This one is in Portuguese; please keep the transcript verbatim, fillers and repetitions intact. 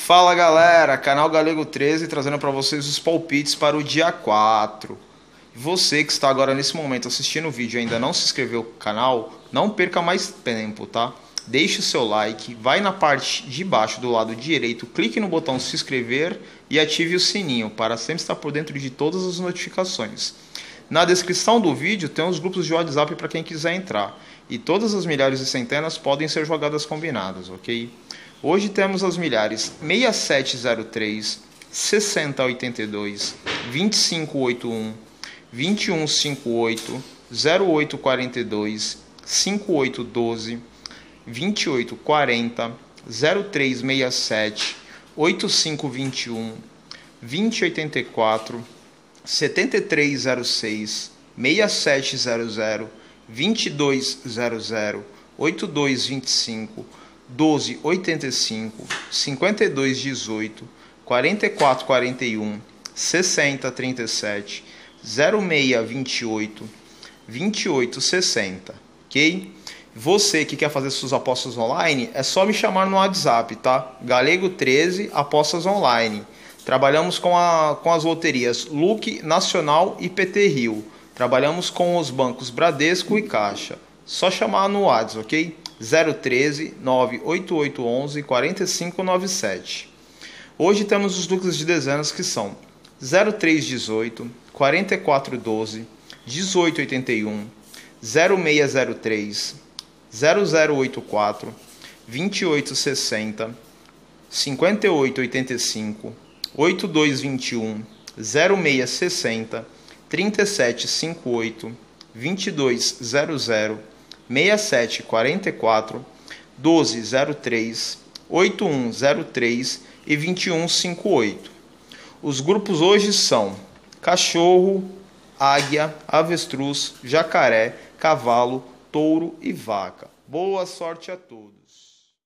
Fala galera, canal Galego treze trazendo para vocês os palpites para o dia quatro. Você que está agora nesse momento assistindo o vídeo e ainda não se inscreveu no canal, não perca mais tempo, tá? Deixe o seu like, vai na parte de baixo do lado direito, clique no botão se inscrever e ative o sininho para sempre estar por dentro de todas as notificações. Na descrição do vídeo tem os grupos de WhatsApp para quem quiser entrar. E todas as milhares e centenas podem ser jogadas combinadas, ok? Hoje temos as milhares seis sete zero três, sessenta oitenta e dois, vinte e cinco oitenta e um, vinte e um cinquenta e oito, zero oito quarenta e dois, cinquenta e oito doze, vinte e oito quarenta, zero três sessenta e sete, oitenta e cinco vinte e um, vinte oitenta e quatro, setenta e três zero seis, sessenta e sete zero zero, vinte e dois zero zero, oitenta e dois vinte e cinco, doze oitenta e cinco, cinquenta e dois dezoito, quarenta e quatro quarenta e um, sessenta trinta e sete, zero seis vinte e oito, vinte e oito sessenta, ok? Você que quer fazer suas apostas online, é só me chamar no WhatsApp, tá? Galego treze Apostas Online. Trabalhamos com, a, com as loterias Luque, Nacional e P T Rio. Trabalhamos com os bancos Bradesco e Caixa. Só chamar no WhatsApp, ok? zero um três, nove oito oito um um, quatro cinco nove sete. Hoje temos os núcleos de dezenas que são zero três dezoito, quarenta e quatro doze, dezoito oitenta e um, zero seis zero três, zero zero oito quatro, vinte e oito sessenta, cinquenta e oito oitenta e cinco, oitenta e dois vinte e um, zero seis sessenta, trinta e sete cinquenta e oito, vinte e dois zero zero, sessenta e sete quarenta e quatro, doze zero três, oitenta e um zero três e vinte e um cinquenta e oito. Os grupos hoje são cachorro, águia, avestruz, jacaré, cavalo, touro e vaca. Boa sorte a todos!